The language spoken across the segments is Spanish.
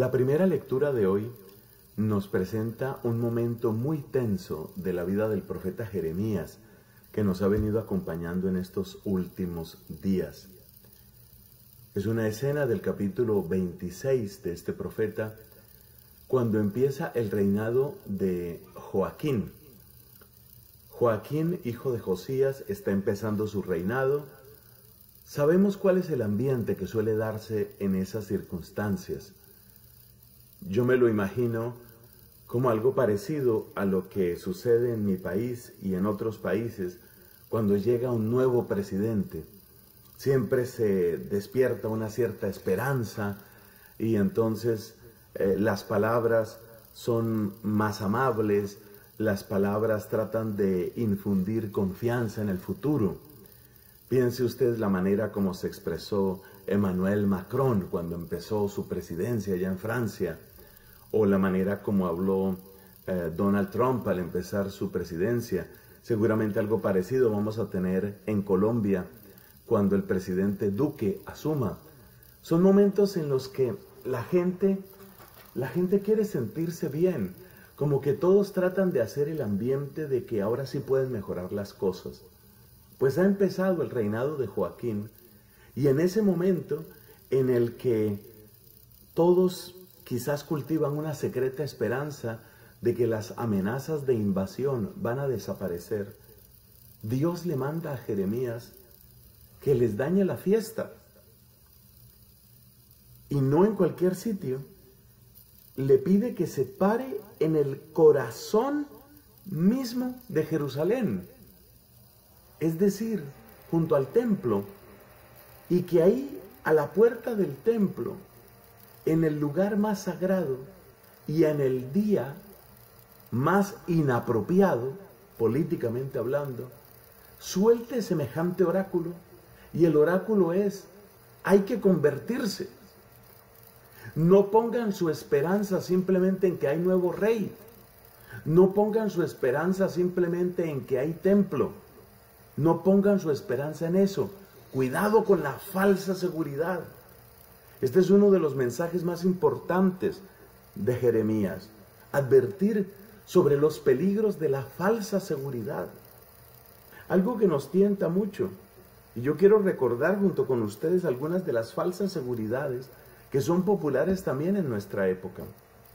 La primera lectura de hoy nos presenta un momento muy tenso de la vida del profeta Jeremías, que nos ha venido acompañando en estos últimos días. Es una escena del capítulo 26 de este profeta, cuando empieza el reinado de Joaquín. Joaquín, hijo de Josías, está empezando su reinado. Sabemos cuál es el ambiente que suele darse en esas circunstancias. Yo me lo imagino como algo parecido a lo que sucede en mi país y en otros países cuando llega un nuevo presidente. Siempre se despierta una cierta esperanza y entonces las palabras son más amables, las palabras tratan de infundir confianza en el futuro. Piense usted la manera como se expresó Emmanuel Macron cuando empezó su presidencia allá en Francia, o la manera como habló Donald Trump al empezar su presidencia. Seguramente algo parecido vamos a tener en Colombia cuando el presidente Duque asuma. Son momentos en los que la gente quiere sentirse bien, como que todos tratan de hacer el ambiente de que ahora sí pueden mejorar las cosas. Pues ha empezado el reinado de Joaquín, y en ese momento en el que todos quizás cultivan una secreta esperanza de que las amenazas de invasión van a desaparecer, Dios le manda a Jeremías que les dañe la fiesta. Y no en cualquier sitio. Le pide que se pare en el corazón mismo de Jerusalén, es decir, junto al templo, y que ahí, a la puerta del templo, en el lugar más sagrado y en el día más inapropiado, políticamente hablando, suelte semejante oráculo. Y el oráculo es: hay que convertirse. No pongan su esperanza simplemente en que hay nuevo rey. No pongan su esperanza simplemente en que hay templo. No pongan su esperanza en eso. Cuidado con la falsa seguridad. Este es uno de los mensajes más importantes de Jeremías. Advertir sobre los peligros de la falsa seguridad. Algo que nos tienta mucho. Y yo quiero recordar junto con ustedes algunas de las falsas seguridades que son populares también en nuestra época.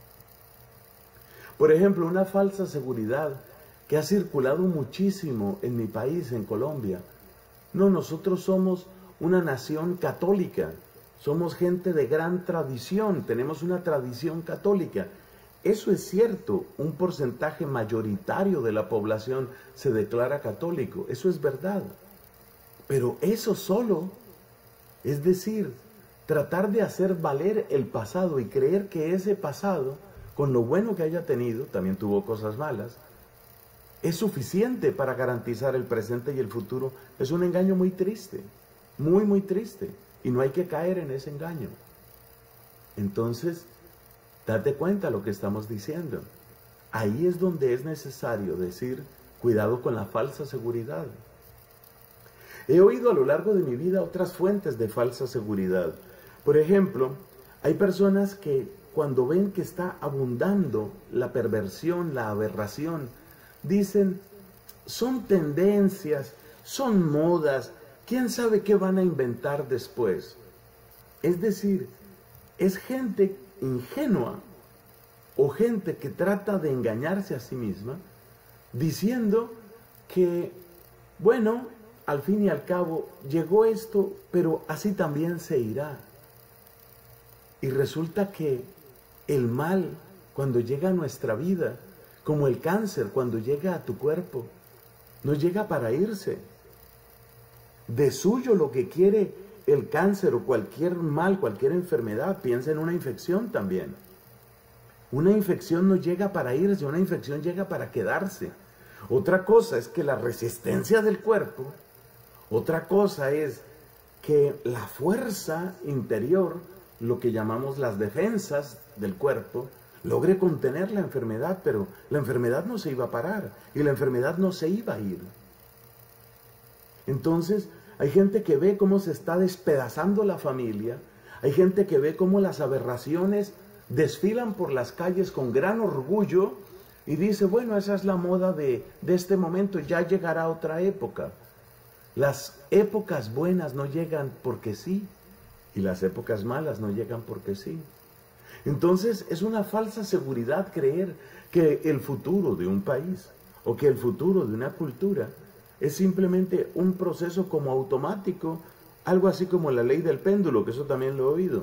Por ejemplo, una falsa seguridad que ha circulado muchísimo en mi país, en Colombia. No, nosotros somos una nación católica, somos gente de gran tradición, tenemos una tradición católica. Eso es cierto, un porcentaje mayoritario de la población se declara católico, eso es verdad. Pero eso solo, es decir, tratar de hacer valer el pasado y creer que ese pasado, con lo bueno que haya tenido, también tuvo cosas malas, es suficiente para garantizar el presente y el futuro, es un engaño muy triste, muy, muy triste. Y no hay que caer en ese engaño. Entonces, date cuenta lo que estamos diciendo. Ahí es donde es necesario decir, cuidado con la falsa seguridad. He oído a lo largo de mi vida otras fuentes de falsa seguridad. Por ejemplo, hay personas que cuando ven que está abundando la perversión, la aberración, dicen, son tendencias, son modas, quién sabe qué van a inventar después. Es decir, es gente ingenua o gente que trata de engañarse a sí misma, diciendo que, bueno, al fin y al cabo llegó esto, pero así también se irá. Y resulta que el mal, cuando llega a nuestra vida, como el cáncer cuando llega a tu cuerpo, no llega para irse. De suyo lo que quiere el cáncer o cualquier mal, cualquier enfermedad, piensa en una infección también. Una infección no llega para irse, una infección llega para quedarse. Otra cosa es que la resistencia del cuerpo, otra cosa es que la fuerza interior, lo que llamamos las defensas del cuerpo, logre contener la enfermedad, pero la enfermedad no se iba a parar y la enfermedad no se iba a ir. Entonces, hay gente que ve cómo se está despedazando la familia, hay gente que ve cómo las aberraciones desfilan por las calles con gran orgullo y dice, bueno, esa es la moda de este momento, ya llegará otra época. Las épocas buenas no llegan porque sí, y las épocas malas no llegan porque sí. Entonces es una falsa seguridad creer que el futuro de un país o que el futuro de una cultura es simplemente un proceso como automático, algo así como la ley del péndulo, que eso también lo he oído.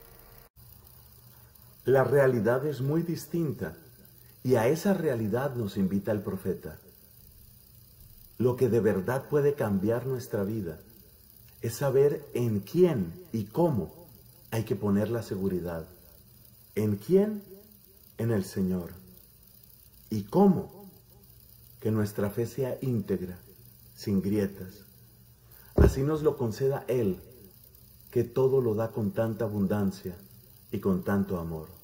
La realidad es muy distinta y a esa realidad nos invita el profeta. Lo que de verdad puede cambiar nuestra vida es saber en quién y cómo hay que poner la seguridad. ¿En quién? En el Señor. ¿Y cómo? Que nuestra fe sea íntegra, sin grietas. Así nos lo conceda Él, que todo lo da con tanta abundancia y con tanto amor.